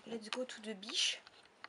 Let's go to the beach.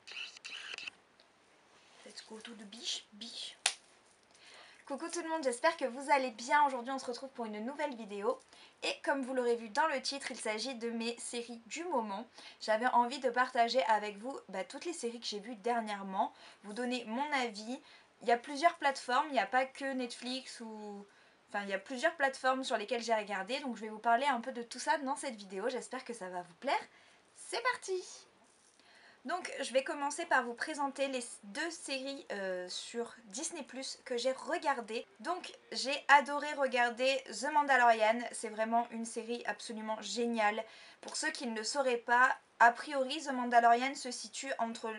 Let's go to the beach. Beach. Coucou tout le monde, j'espère que vous allez bien. Aujourd'hui on se retrouve pour une nouvelle vidéo. Et comme vous l'aurez vu dans le titre, il s'agit de mes séries du moment. J'avais envie de partager avec vous toutes les séries que j'ai vues dernièrement, vous donner mon avis. Il y a plusieurs plateformes, il n'y a pas que Netflix ou... Enfin, il y a plusieurs plateformes sur lesquelles j'ai regardé, donc je vais vous parler un peu de tout ça dans cette vidéo. J'espère que ça va vous plaire. C'est parti! Donc je vais commencer par vous présenter les deux séries sur Disney Plus que j'ai regardées. Donc j'ai adoré regarder The Mandalorian, c'est vraiment une série absolument géniale. Pour ceux qui ne le sauraient pas, a priori The Mandalorian se situe entre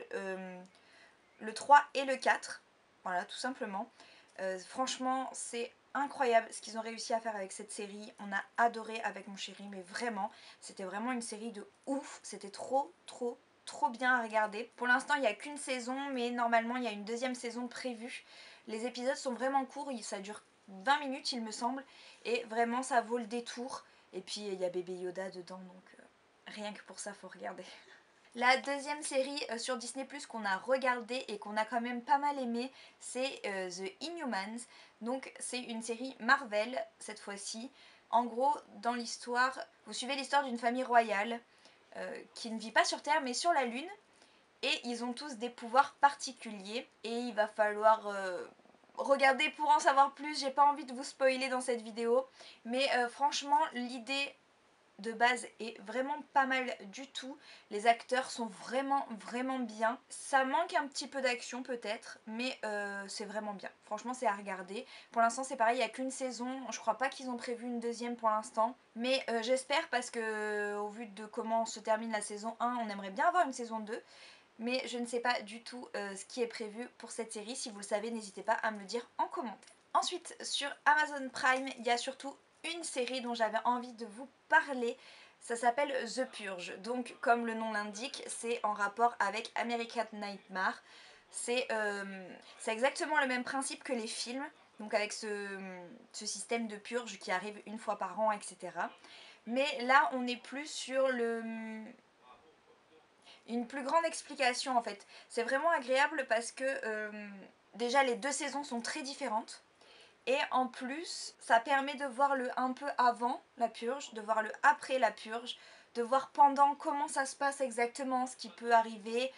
le 3 et le 4, voilà tout simplement. Franchement c'est incroyable ce qu'ils ont réussi à faire avec cette série, on a adoré avec mon chéri, mais vraiment, c'était vraiment une série de ouf, c'était trop bien à regarder. Pour l'instant il n'y a qu'une saison, mais normalement il y a une deuxième saison prévue. Les épisodes sont vraiment courts, ça dure 20 minutes il me semble, et vraiment ça vaut le détour. Et puis il y a bébé Yoda dedans, donc rien que pour ça faut regarder. La deuxième série sur Disney Plus qu'on a regardée et qu'on a quand même pas mal aimé, c'est The Inhumans. Donc c'est une série Marvel cette fois-ci. En gros, dans l'histoire, vous suivez l'histoire d'une famille royale qui ne vit pas sur Terre mais sur la Lune. Et ils ont tous des pouvoirs particuliers. Et il va falloir regarder pour en savoir plus. J'ai pas envie de vous spoiler dans cette vidéo. Mais franchement, l'idée de base est vraiment pas mal du tout. Les acteurs sont vraiment bien. Ça manque un petit peu d'action peut-être, mais c'est vraiment bien. Franchement c'est à regarder. Pour l'instant c'est pareil, il n'y a qu'une saison. Je crois pas qu'ils ont prévu une deuxième pour l'instant. Mais j'espère parce que au vu de comment se termine la saison 1, on aimerait bien avoir une saison 2. Mais je ne sais pas du tout ce qui est prévu pour cette série. Si vous le savez, n'hésitez pas à me le dire en commentaire. Ensuite, sur Amazon Prime, il y a surtout une série dont j'avais envie de vous parler. Ça s'appelle The Purge. Donc, comme le nom l'indique, c'est en rapport avec American Nightmare. C'est exactement le même principe que les films. Donc avec ce système de purge qui arrive une fois par an, etc. Mais là, on est plus sur une plus grande explication en fait. C'est vraiment agréable parce que déjà les deux saisons sont très différentes. Et en plus, ça permet de voir le un peu avant la purge, de voir le après la purge, de voir pendant comment ça se passe exactement, ce qui peut arriver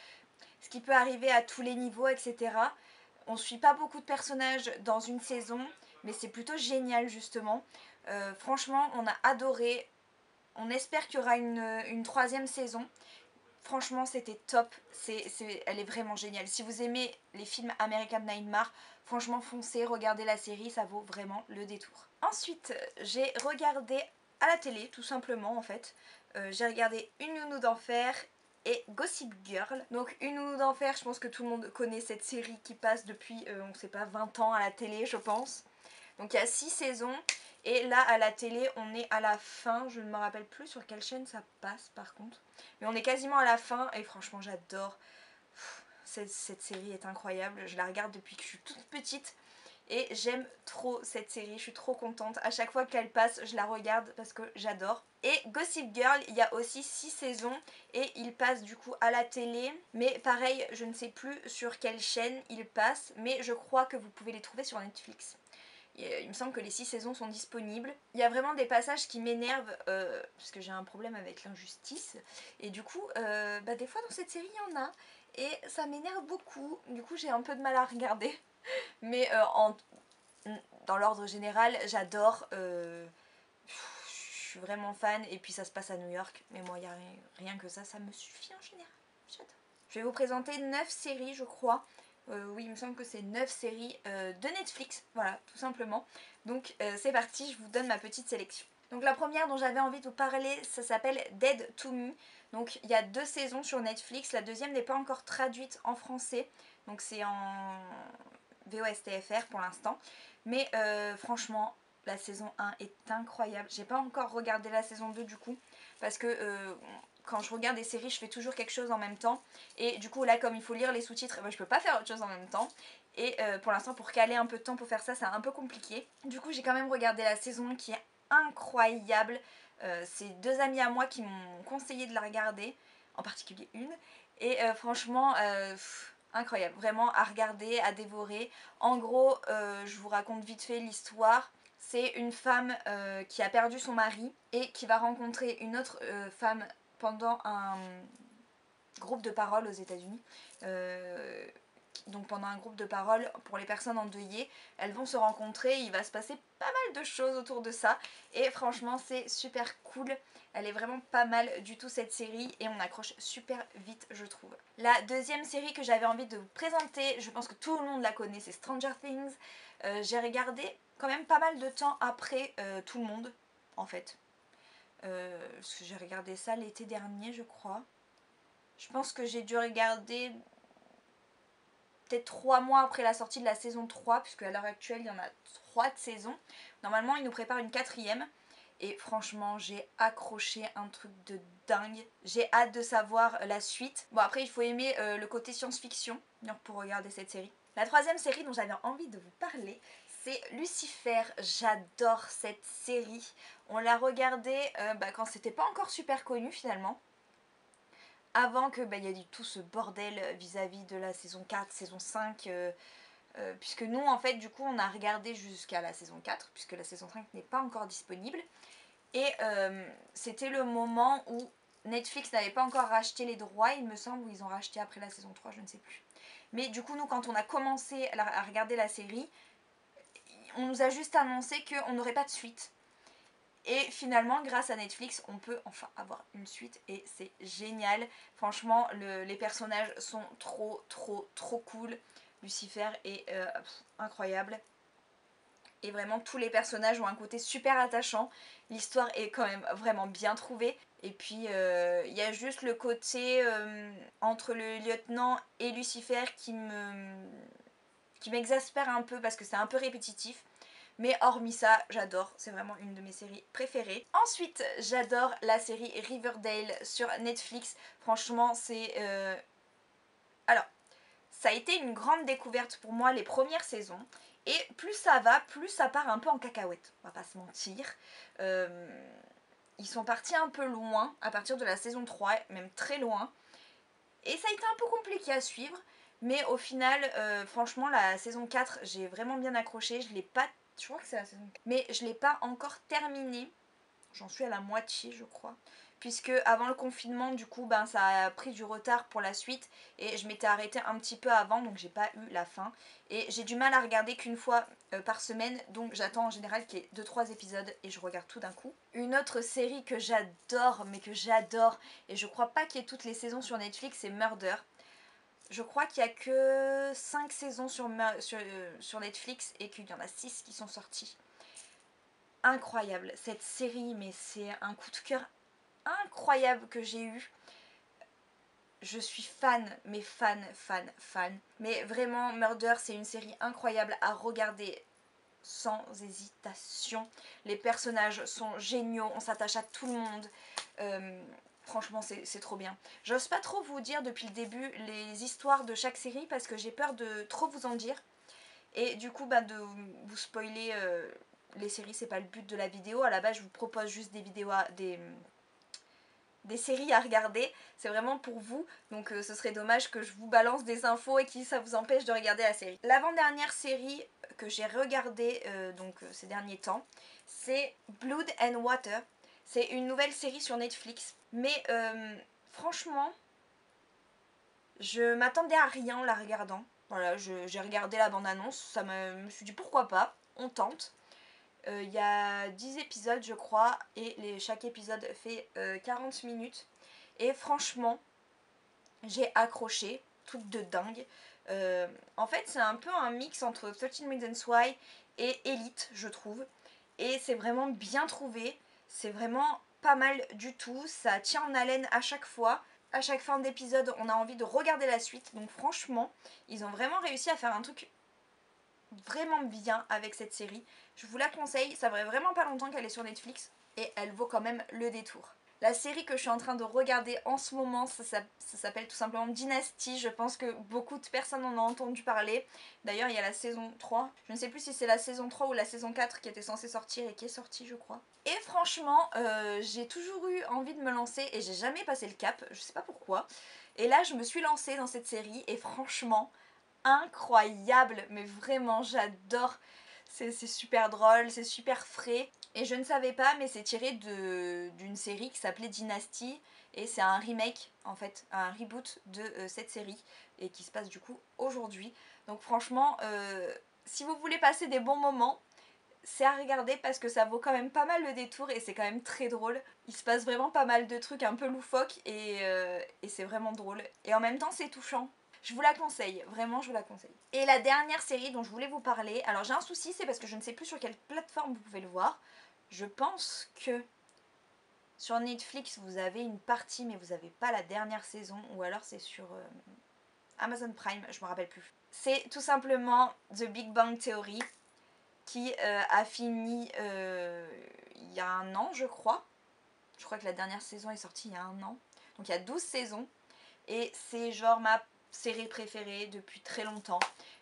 à tous les niveaux, etc. On suit pas beaucoup de personnages dans une saison, mais c'est plutôt génial justement. Franchement, on a adoré. On espère qu'il y aura une troisième saison. Franchement, c'était top. Elle est vraiment géniale. Si vous aimez les films American Nightmare, franchement, foncez, regardez la série, ça vaut vraiment le détour. Ensuite, j'ai regardé à la télé, tout simplement en fait. J'ai regardé Une nounou d'enfer et Gossip Girl. Donc Une nounou d'enfer, je pense que tout le monde connaît cette série qui passe depuis, on ne sait pas, 20 ans à la télé, je pense. Donc il y a 6 saisons. Et là à la télé on est à la fin, je ne me rappelle plus sur quelle chaîne ça passe par contre. Mais on est quasiment à la fin et franchement j'adore. Cette série est incroyable, je la regarde depuis que je suis toute petite. Et j'aime trop cette série, je suis trop contente. À chaque fois qu'elle passe, je la regarde parce que j'adore. Et Gossip Girl, il y a aussi 6 saisons et il passe du coup à la télé. Mais pareil, je ne sais plus sur quelle chaîne il passe, mais je crois que vous pouvez les trouver sur Netflix. Il me semble que les 6 saisons sont disponibles. Il y a vraiment des passages qui m'énervent parce que j'ai un problème avec l'injustice. Et du coup, des fois dans cette série, il y en a. Et ça m'énerve beaucoup. Du coup, j'ai un peu de mal à regarder. Mais dans l'ordre général, j'adore. Je suis vraiment fan. Et puis ça se passe à New York. Mais moi, il n'y a rien que ça me suffit en général. J'adore. Je vais vous présenter 9 séries, je crois. Oui, il me semble que c'est 9 séries de Netflix, voilà, tout simplement. Donc c'est parti, je vous donne ma petite sélection. Donc la première dont j'avais envie de vous parler, ça s'appelle Dead to Me. Donc il y a 2 saisons sur Netflix, la deuxième n'est pas encore traduite en français. Donc c'est en VOSTFR pour l'instant. Mais franchement, la saison 1 est incroyable. J'ai pas encore regardé la saison 2 du coup, parce que... quand je regarde des séries, je fais toujours quelque chose en même temps. Et du coup, là, comme il faut lire les sous-titres, je peux pas faire autre chose en même temps. Et pour l'instant, pour caler un peu de temps pour faire ça, c'est un peu compliqué. Du coup, j'ai quand même regardé la saison 1 qui est incroyable. C'est 2 amis à moi qui m'ont conseillé de la regarder. en particulier une. Et franchement, incroyable, vraiment à regarder, à dévorer. En gros, je vous raconte vite fait l'histoire. C'est une femme qui a perdu son mari et qui va rencontrer une autre femme pendant un groupe de parole aux États-Unis. Donc pendant un groupe de parole pour les personnes endeuillées, elles vont se rencontrer, il va se passer pas mal de choses autour de ça et franchement c'est super cool, elle est vraiment pas mal du tout cette série et on accroche super vite je trouve. La deuxième série que j'avais envie de vous présenter, je pense que tout le monde la connaît, c'est Stranger Things. J'ai regardé quand même pas mal de temps après tout le monde en fait. Parce que j'ai regardé ça l'été dernier je crois. Je pense que j'ai dû regarder peut-être 3 mois après la sortie de la saison 3, puisque à l'heure actuelle il y en a 3 de saisons. Normalement ils nous préparent une 4e. Et franchement j'ai accroché un truc de dingue. J'ai hâte de savoir la suite. Bon après il faut aimer le côté science-fiction pour regarder cette série. La troisième série dont j'avais envie de vous parler, c'est Lucifer. J'adore cette série. On l'a regardée quand c'était pas encore super connu finalement. Avant que y ait tout ce bordel vis-à-vis de la saison 4, saison 5, puisque nous en fait du coup on a regardé jusqu'à la saison 4, puisque la saison 5 n'est pas encore disponible, et c'était le moment où Netflix n'avait pas encore racheté les droits, il me semble, ou ils ont racheté après la saison 3, je ne sais plus. Mais du coup nous quand on a commencé à regarder la série, on nous a juste annoncé qu'on n'aurait pas de suite. Et finalement, grâce à Netflix, on peut enfin avoir une suite et c'est génial. Franchement, les personnages sont trop cool. Lucifer est incroyable. Et vraiment, tous les personnages ont un côté super attachant. L'histoire est quand même vraiment bien trouvée. Et puis, il y a juste le côté entre le lieutenant et Lucifer qui m'exaspère un peu parce que c'est un peu répétitif. Mais hormis ça, j'adore, c'est vraiment une de mes séries préférées. Ensuite, j'adore la série Riverdale sur Netflix. Franchement, c'est... Alors, ça a été une grande découverte pour moi les premières saisons. Et plus ça va, plus ça part un peu en cacahuète, on va pas se mentir. Ils sont partis un peu loin à partir de la saison 3, même très loin. Et ça a été un peu compliqué à suivre. Mais au final, franchement, la saison 4, j'ai vraiment bien accroché. Je crois que c'est la saison 4. Mais je ne l'ai pas encore terminée. J'en suis à la moitié, je crois. Puisque avant le confinement, du coup, ça a pris du retard pour la suite. Et je m'étais arrêtée un petit peu avant, donc j'ai pas eu la fin. Et j'ai du mal à regarder qu'une fois par semaine. Donc j'attends en général qu'il y ait 2-3 épisodes et je regarde tout d'un coup. Une autre série que j'adore, et je crois pas qu'il y ait toutes les saisons sur Netflix, c'est Murder. Je crois qu'il n'y a que 5 saisons sur Netflix et qu'il y en a 6 qui sont sorties. Incroyable, cette série, mais c'est un coup de cœur incroyable que j'ai eu. Je suis fan, mais fan. Mais vraiment, Murder, c'est une série incroyable à regarder sans hésitation. Les personnages sont géniaux, on s'attache à tout le monde. Franchement, c'est trop bien. J'ose pas trop vous dire depuis le début les histoires de chaque série parce que j'ai peur de trop vous en dire. Et du coup, de vous spoiler les séries, c'est pas le but de la vidéo. À la base, je vous propose juste des vidéos, des séries à regarder. C'est vraiment pour vous. Donc ce serait dommage que je vous balance des infos et que ça vous empêche de regarder la série. L'avant-dernière série que j'ai regardée ces derniers temps, c'est Blood and Water. C'est une nouvelle série sur Netflix. Mais franchement, je m'attendais à rien en la regardant. Voilà, j'ai regardé la bande-annonce, me suis dit pourquoi pas, on tente. Il y a 10 épisodes je crois et chaque épisode fait 40 minutes. Et franchement, j'ai accroché, truc de dingue. En fait c'est un peu un mix entre 13 Reasons Why et Elite je trouve. Et c'est vraiment bien trouvé, c'est vraiment pas mal du tout, ça tient en haleine à chaque fois. À chaque fin d'épisode, on a envie de regarder la suite. Donc franchement, ils ont vraiment réussi à faire un truc vraiment bien avec cette série. Je vous la conseille, ça fait vraiment pas longtemps qu'elle est sur Netflix et elle vaut quand même le détour. La série que je suis en train de regarder en ce moment, ça s'appelle tout simplement Dynasty. Je pense que beaucoup de personnes en ont entendu parler. D'ailleurs, il y a la saison 3. Je ne sais plus si c'est la saison 3 ou la saison 4 qui était censée sortir et qui est sortie, je crois. Et franchement, j'ai toujours eu envie de me lancer et j'ai jamais passé le cap. Je sais pas pourquoi. Et là, je me suis lancée dans cette série et franchement, incroyable. Mais vraiment, j'adore. C'est super drôle, c'est super frais. Et je ne savais pas, mais c'est tiré d'une série qui s'appelait Dynasty. Et c'est un remake, en fait, un reboot de cette série. Et qui se passe du coup aujourd'hui. Donc franchement, si vous voulez passer des bons moments, c'est à regarder parce que ça vaut quand même pas mal le détour. Et c'est quand même très drôle. Il se passe vraiment pas mal de trucs un peu loufoques. Et c'est vraiment drôle. Et en même temps, c'est touchant. Je vous la conseille, vraiment je vous la conseille. Et la dernière série dont je voulais vous parler, alors j'ai un souci, c'est parce que je ne sais plus sur quelle plateforme vous pouvez le voir. Je pense que sur Netflix vous avez une partie mais vous n'avez pas la dernière saison, ou alors c'est sur Amazon Prime, je me rappelle plus. C'est tout simplement The Big Bang Theory qui a fini il y a un an je crois. Je crois que la dernière saison est sortie il y a un an. Donc il y a 12 saisons et c'est genre ma série préférée depuis très longtemps.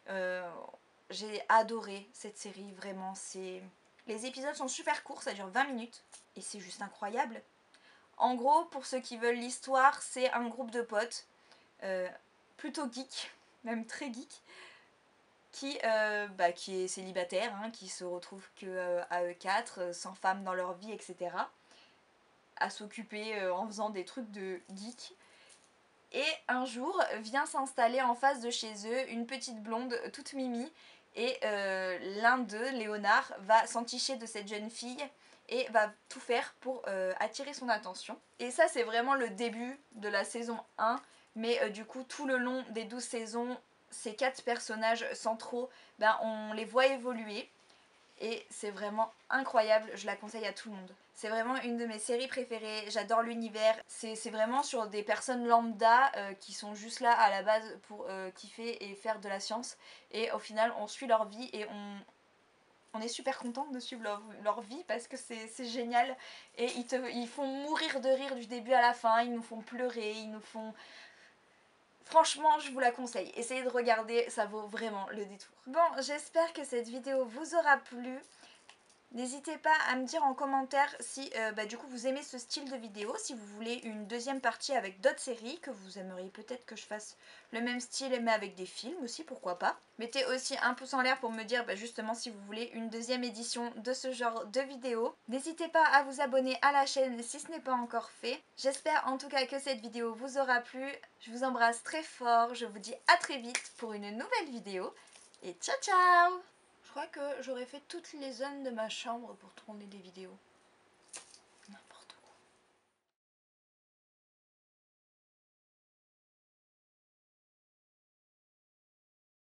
J'ai adoré cette série, vraiment. Les épisodes sont super courts, ça dure 20 minutes et c'est juste incroyable. En gros, pour ceux qui veulent l'histoire, c'est un groupe de potes plutôt geek, même très geek, qui est célibataire, hein, qui se retrouve à eux quatre, sans femme dans leur vie, etc. À s'occuper en faisant des trucs de geek. Et un jour vient s'installer en face de chez eux une petite blonde toute mimi. Et l'un d'eux, Léonard, va s'enticher de cette jeune fille et va tout faire pour attirer son attention. Et ça, c'est vraiment le début de la saison 1. Mais du coup, tout le long des 12 saisons, ces 4 personnages centraux, on les voit évoluer. Et c'est vraiment incroyable, je la conseille à tout le monde. C'est vraiment une de mes séries préférées, j'adore l'univers. C'est vraiment sur des personnes lambda qui sont juste là à la base pour kiffer et faire de la science. Et au final, on suit leur vie et on est super contente de suivre leur vie parce que c'est génial. Et ils font mourir de rire du début à la fin, ils nous font pleurer, ils nous font... Franchement, je vous la conseille. Essayez de regarder, ça vaut vraiment le détour. Bon, j'espère que cette vidéo vous aura plu. N'hésitez pas à me dire en commentaire si du coup vous aimez ce style de vidéo, si vous voulez une deuxième partie avec d'autres séries, que vous aimeriez peut-être que je fasse le même style mais avec des films aussi, pourquoi pas. Mettez aussi un pouce en l'air pour me dire justement si vous voulez une deuxième édition de ce genre de vidéo. N'hésitez pas à vous abonner à la chaîne si ce n'est pas encore fait. J'espère en tout cas que cette vidéo vous aura plu. Je vous embrasse très fort, je vous dis à très vite pour une nouvelle vidéo et ciao ciao! Je crois que j'aurais fait toutes les zones de ma chambre pour tourner des vidéos.